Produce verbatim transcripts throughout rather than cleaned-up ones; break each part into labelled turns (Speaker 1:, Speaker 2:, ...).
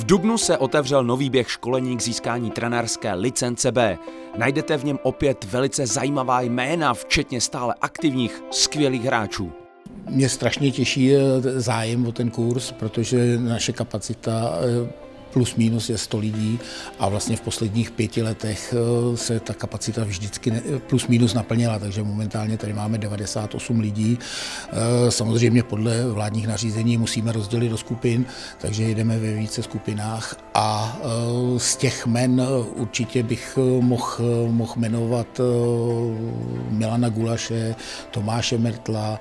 Speaker 1: dubnu se otevřel nový běh školení k získání trenérské licence B. Najdete v něm opět velice zajímavá jména, včetně stále aktivních, skvělých hráčů.
Speaker 2: Mě strašně těší zájem o ten kurz, protože naše kapacita plus minus je sto lidí a vlastně v posledních pěti letech se ta kapacita vždycky plus minus naplnila, takže momentálně tady máme devadesát osm lidí. Samozřejmě podle vládních nařízení musíme rozdělit do skupin, takže jedeme ve více skupinách a z těch men určitě bych mohl, mohl jmenovat Milana Gulaše, Tomáše Mertla,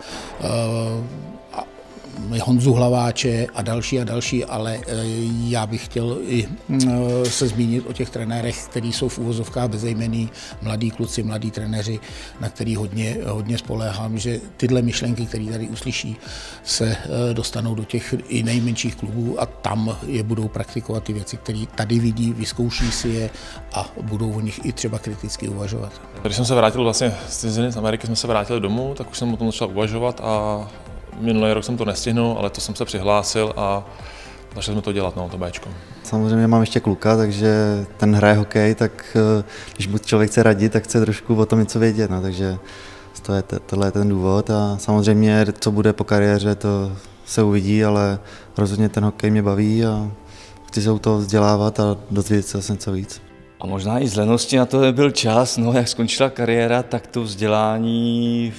Speaker 2: Honzu Hlaváče a další a další, ale já bych chtěl i se zmínit o těch trenérech, kteří jsou v uvozovkách bezejmenní, mladí kluci, mladí trenéři, na který hodně, hodně spoléhám, že tyhle myšlenky, které tady uslyší, se dostanou do těch i nejmenších klubů a tam je budou praktikovat ty věci, které tady vidí, vyzkouší si je a budou o nich i třeba kriticky uvažovat.
Speaker 3: Když jsem se vrátil vlastně z Ameriky, jsme se vrátili domů, tak už jsem o tom začal uvažovat a minulý rok jsem to nestihnul, ale to jsem se přihlásil a začali jsme to dělat, no, to béčko.
Speaker 4: Samozřejmě mám ještě kluka, takže ten hraje hokej, tak když mu člověk chce radit, tak chce trošku o tom něco vědět, no, takže to je, tohle je ten důvod a samozřejmě, co bude po kariéře, to se uvidí, ale rozhodně ten hokej mě baví a chci se u toho vzdělávat a dozvědět se něco víc.
Speaker 5: A možná i z lenosti na to nebyl čas, no, jak skončila kariéra, tak to vzdělání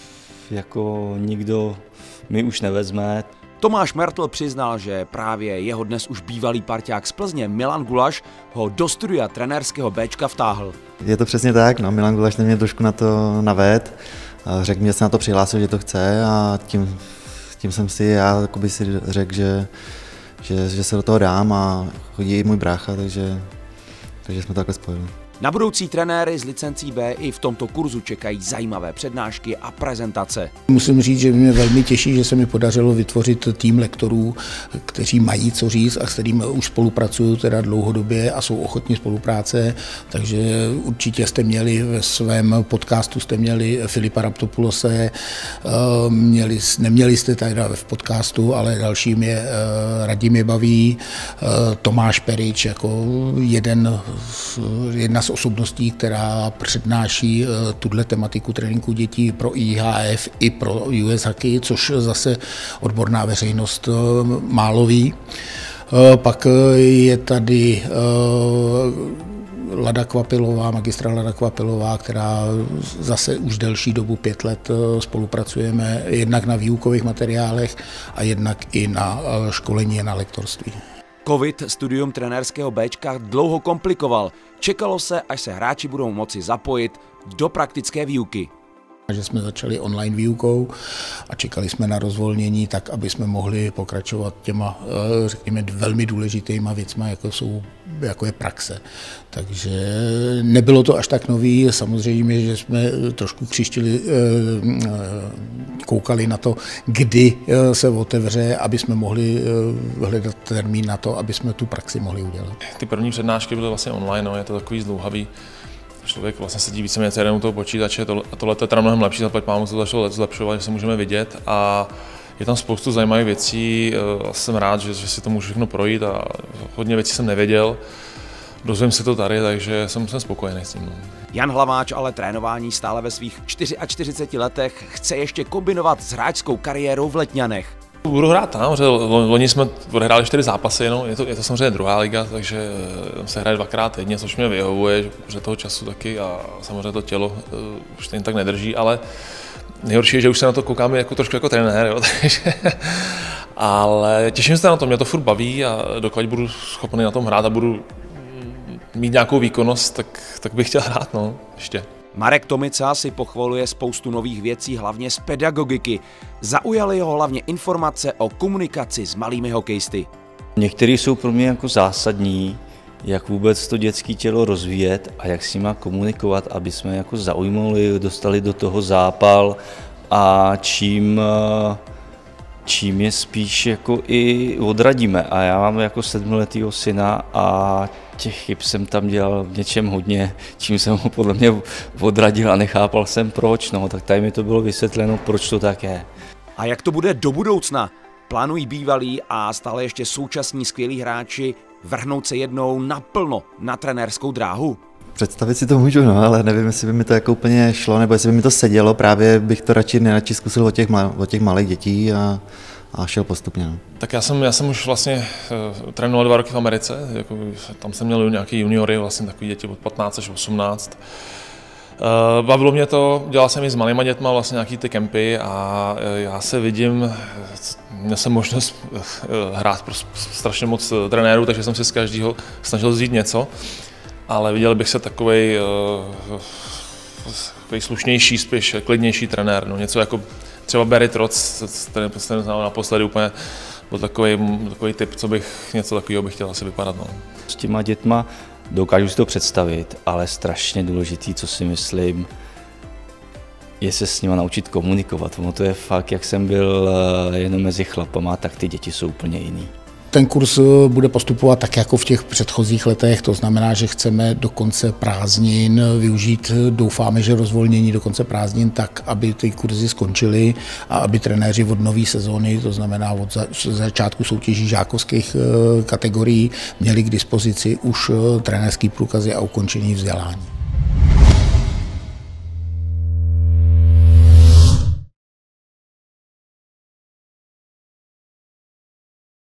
Speaker 5: jako nikdo mi už nevezme.
Speaker 1: Tomáš Mertl přiznal, že právě jeho dnes už bývalý parťák z Plzně Milan Gulaš ho do studia trenérského béčka vtáhl.
Speaker 4: Je to přesně tak, no, Milan Gulaš mě trošku na to navedl, řekl mi, že se na to přihlásil, že to chce a tím, tím jsem si já si řekl, že, že, že se do toho dám a chodí i můj brácha, takže, takže jsme to takhle spojili.
Speaker 1: Na budoucí trenéry s licencí B i v tomto kurzu čekají zajímavé přednášky a prezentace.
Speaker 2: Musím říct, že mě velmi těší, že se mi podařilo vytvořit tým lektorů, kteří mají co říct a s kterými už spolupracuju teda dlouhodobě a jsou ochotní spolupráce, takže určitě jste měli ve svém podcastu jste měli Filipa Raptopulose, měli, neměli jste tady v podcastu, ale dalším je Radim je baví, Tomáš Perič jako jeden, jedna z osobností, která přednáší tuhle tematiku tréninku dětí pro I H F i pro U S Hockey, což zase odborná veřejnost málo ví. Pak je tady Lada Kvapilová, magistra Lada Kvapilová, která zase už delší dobu pět let spolupracujeme jednak na výukových materiálech a jednak i na školení a na lektorství.
Speaker 1: Covid studium trenérského béčka dlouho komplikoval. Čekalo se, až se hráči budou moci zapojit do praktické výuky.
Speaker 2: Že jsme začali online výukou a čekali jsme na rozvolnění tak, aby jsme mohli pokračovat těma, řekněme, velmi důležitýma věcma, jako, jsou, jako je praxe. Takže nebylo to až tak nový, samozřejmě, že jsme trošku křištili, koukali na to, kdy se otevře, aby jsme mohli hledat termín na to, aby jsme tu praxi mohli udělat.
Speaker 3: Ty první přednášky byly vlastně online, no, je to takový zdlouhavý. Člověk vlastně sedí víceméně celý den u toho počítače a tohle je teda mnohem lepší, zaplať pámu se to začalo zlepšovat, že se můžeme vidět a je tam spoustu zajímavých věcí, jsem rád, že, že si to můžu všechno projít a hodně věcí jsem nevěděl, dozvím si to tady, takže jsem, jsem spokojený s tím.
Speaker 1: Jan Hlaváč ale trénování stále ve svých čtyřiadčtyřiceti čtyři letech chce ještě kombinovat s hráčskou kariérou v Letňanech.
Speaker 3: Budu hrát tam, protože loni jsme odehráli čtyři zápasy, no, je, to, je to samozřejmě druhá liga, takže se hraje dvakrát týdně, což mě vyhovuje, že toho času taky a samozřejmě to tělo uh, už jen tak nedrží, ale nejhorší je, že už se na to koukáme jako trošku jako trenér, jo, takže, ale těším se na to, mě to furt baví a dokud budu schopný na tom hrát a budu mít nějakou výkonnost, tak, tak bych chtěl hrát, no, ještě.
Speaker 1: Marek Tomica si pochvaluje spoustu nových věcí, hlavně z pedagogiky. Zaujaly ho hlavně informace o komunikaci s malými hokejisty.
Speaker 5: Některé jsou pro mě jako zásadní, jak vůbec to dětské tělo rozvíjet a jak s nima komunikovat, aby jsme jako zaujmuli, dostali do toho zápal a čím, čím je spíš jako i odradíme. A já mám jako sedmiletýho syna a těch chyb jsem tam dělal v něčem hodně, čím jsem ho podle mě odradil a nechápal jsem proč, no, tak tady mi to bylo vysvětleno, proč to tak je.
Speaker 1: A jak to bude do budoucna? Plánují bývalí a stále ještě současní skvělí hráči vrhnout se jednou naplno na trenérskou dráhu?
Speaker 4: Představit si to můžu, no, ale nevím, jestli by mi to jako úplně šlo, nebo jestli by mi to sedělo. Právě bych to radši nejradši zkusil od těch, od těch malých dětí a, a šel postupně. No.
Speaker 3: Tak já jsem, já jsem už vlastně uh, trénoval dva roky v Americe, jako, tam jsem měl nějaký juniory, vlastně takový děti od patnáct až osmnáct. Uh, bavilo mě to, dělal jsem i s malýma dětma vlastně nějaký ty kempy a uh, já se vidím, měl jsem možnost uh, hrát pro strašně moc trenérů, takže jsem si z každého snažil vzít něco, ale viděl bych se takovej, uh, takovej slušnější, spíš klidnější trenér, no, něco jako třeba Barry Trotz, který jsem znal naposledy úplně, byl takový, takový typ, co bych, něco takového bych chtěl asi vypadat. No.
Speaker 5: S těma dětma dokážu si to představit, ale strašně důležitý, co si myslím, je se s nima naučit komunikovat. Ono to je fakt, jak jsem byl jenom mezi chlapama, tak ty děti jsou úplně jiný.
Speaker 2: Ten kurz bude postupovat tak jako v těch předchozích letech, to znamená, že chceme do konce prázdnin využít, doufáme, že rozvolnění do konce prázdnin tak, aby ty kurzy skončily a aby trenéři od nové sezóny, to znamená od začátku soutěží žákovských kategorií, měli k dispozici už trenérský průkazy a ukončení vzdělání.